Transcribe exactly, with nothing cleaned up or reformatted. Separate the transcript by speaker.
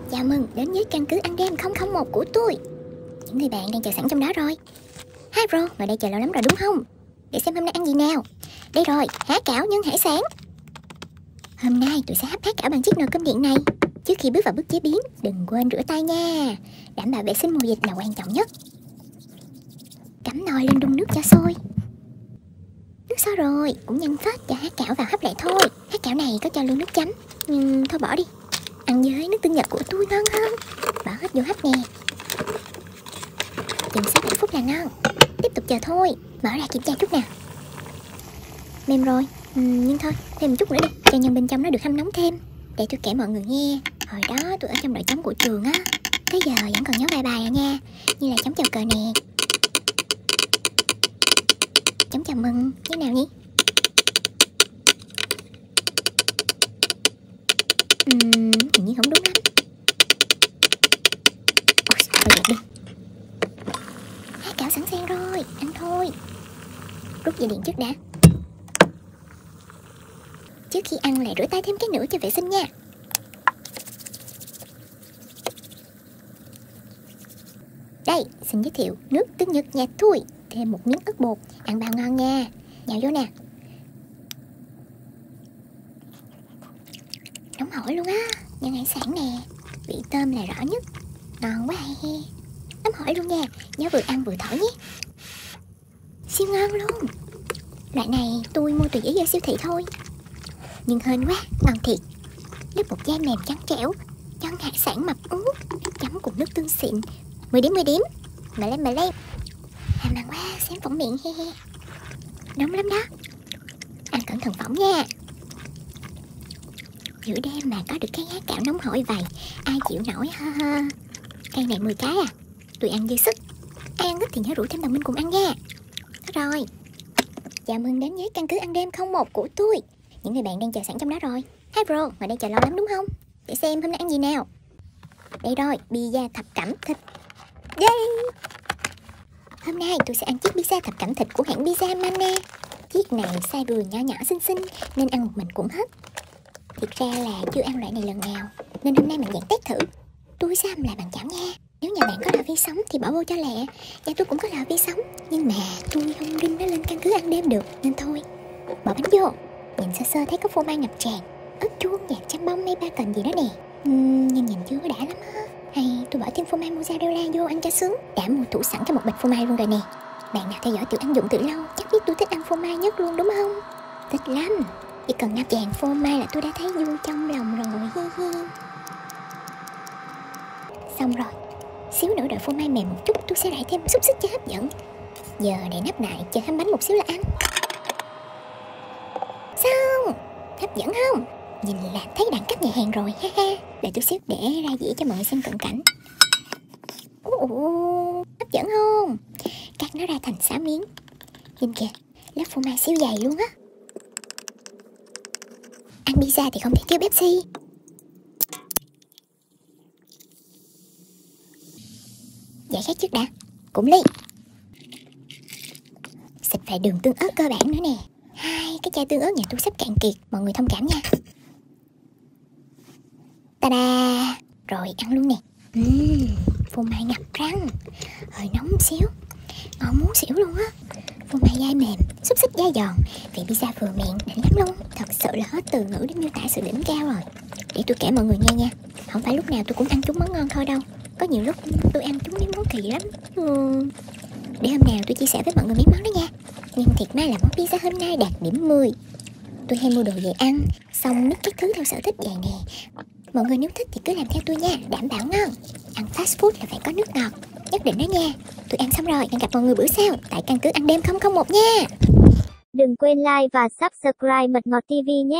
Speaker 1: Chào mừng đến với căn cứ ăn đêm không không một của tôi. Những người bạn đang chờ sẵn trong đó rồi. Hi bro, ngồi đây chờ lâu lắm rồi đúng không? Để xem hôm nay ăn gì nào. Đây rồi, há cảo nhân hải sản. Hôm nay tôi sẽ hấp há cảo bằng chiếc nồi cơm điện này. Trước khi bước vào bước chế biến, đừng quên rửa tay nha. Đảm bảo vệ sinh mùa dịch là quan trọng nhất. Cắm nồi lên đun nước cho sôi. Nước sôi rồi, cũng nhanh phết, cho há cảo vào hấp lại thôi. Há cảo này có cho luôn nước chấm, nhưng thôi bỏ đi. Ăn với nước tinh nhật của tôi ngon hơn. Bỏ hết vô hấp nè. Chừng sáu bảy phút là ngon. Tiếp tục chờ thôi. Mở ra kiểm tra chút nào. Mềm rồi, ừ, nhưng thôi, thêm một chút nữa đi, cho nhân bên trong nó được hâm nóng thêm. Để tôi kể mọi người nghe. Hồi đó tôi ở trong đội chống của trường á, tới giờ vẫn còn nhớ vài bài à nha. Như là chống chào cờ nè, chống chào mừng, như nào nhỉ? Uhm, hình như không đúng lắm. Ôi, thôi được đi. Há cảo sẵn sàng rồi, ăn thôi. Rút dây điện trước đã. Trước khi ăn lại rửa tay thêm cái nữa cho vệ sinh nha. Đây, xin giới thiệu nước tinh nhật nhà tôi. Thêm một miếng ớt bột, ăn bao ngon nha. Nhào vô nè. Nóng hổi luôn á, nhân hải sản nè. Vị tôm là rõ nhất. Ngon quá he. Nóng hổi luôn nha, nhớ vừa ăn vừa thổi nhé. Siêu ngon luôn. Loại này tôi mua từ giấy ở siêu thị thôi, nhưng hên quá, ngon thiệt. Nước bột da mềm trắng trẻo, chân hải sản mập ú, chấm cùng nước tương xịn. Mười điểm mười điểm. Mà lên mà lên. À mà quá, xém phỏng miệng he he. Nóng lắm đó. Ăn cẩn thận phỏng nha. Giữa đêm mà có được cái há cảo nóng hổi vậy, ai chịu nổi ha ha. Cây này mười cái à, tôi ăn dư sức. Ai ăn ít thì nhớ rủ thêm đồng minh cùng ăn nha. Đó rồi. Chào mừng đến với căn cứ ăn đêm không một của tôi. Những người bạn đang chờ sẵn trong đó rồi. Hi bro, ngồi đây chờ lâu lắm đúng không? Để xem hôm nay ăn gì nào. Đây rồi, pizza thập cẩm thịt. Yay! Hôm nay tôi sẽ ăn chiếc pizza thập cẩm thịt của hãng Pizza Mana. Chiếc này size vừa nhỏ nhỏ xinh xinh nên ăn một mình cũng hết. Thiệt ra là chưa ăn loại này lần nào, nên hôm nay mình dạng test thử. Tôi sẽ làm lại bằng chảo nha. Nếu nhà bạn có lò vi sóng thì bỏ vô cho lẹ. Nhà tôi cũng có lò vi sóng, nhưng mà tôi không đinh nó lên căn cứ ăn đêm được, nên thôi. Bỏ bánh vô. Nhìn sơ sơ thấy có phô mai ngập tràn, ớt chuông, nhạt chăm bông hay ba cần gì đó nè. uhm, Nhưng nhìn chưa có đã lắm á. Hay tôi bỏ thêm phô mai mozzarella vô ăn cho sướng. Đã mua tủ sẵn cho một bịch phô mai luôn rồi nè. Bạn nào theo dõi Tiểu Anh Dụng từ lâu chắc biết tôi thích ăn phô mai nhất luôn đúng không? Thích lắm. Chỉ cần ngập tràn phô mai là tôi đã thấy vui trong lòng rồi. Xong rồi. Xíu nữa đợi phô mai mềm một chút, tôi sẽ rải thêm xúc xích cho hấp dẫn. Giờ để nắp lại chờ hâm bánh một xíu là ăn. Xong. Hấp dẫn không? Nhìn là thấy đẳng cấp nhà hàng rồi ha ha. Để tôi xếp để ra dĩa cho mọi người xem cận cảnh. Ồ, hấp dẫn không? Cắt nó ra thành sáu miếng. Nhìn kìa, lớp phô mai xíu dày luôn á. Ăn pizza thì không thể thiếu Pepsi. Giải khát trước đã. Cũng ly. Xịt vài đường tương ớt cơ bản nữa nè. Hai cái chai tương ớt nhà tôi sắp cạn kiệt, mọi người thông cảm nha. Ta-da. Rồi ăn luôn nè. uhm, Phô mai ngập răng, hơi nóng xíu, ngon muốn xỉu luôn á. Phô mai dai mềm, xúc xích dai giòn, vị pizza vừa miệng, đỉnh lắm luôn. Thật sự là hết từ ngữ để miêu tả sự đỉnh cao rồi. Để tôi kể mọi người nghe nha. Không phải lúc nào tôi cũng ăn chúng món ngon thôi đâu. Có nhiều lúc tôi ăn chúng mấy món kỳ lắm. uhm. Để hôm nào tôi chia sẻ với mọi người mấy món đó nha. Nhưng thiệt may là món pizza hôm nay đạt điểm mười. Tôi hay mua đồ về ăn, xong nước các thứ theo sở thích vậy nè. Mọi người nếu thích thì cứ làm theo tôi nha, đảm bảo ngon. Ăn fast food là phải có nước ngọt, nhất định đó nha. Tôi ăn xong rồi, hẹn gặp mọi người bữa sau tại căn cứ ăn đêm không không một nha.
Speaker 2: Đừng quên like và subscribe Mật Ngọt ti vi nhé.